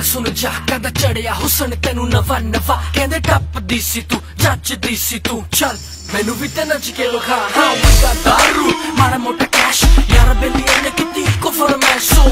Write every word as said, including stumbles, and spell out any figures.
गल सुन जा कदा चढ़िया हुसन तेनू नवा नवा कहंदे टपदी सी तू जचदी सी तू चल मैनू भी ते नच के विखा हाँ विका दारू माड़ा मोटा कैश यार बेली ने किती को फरमाइश सो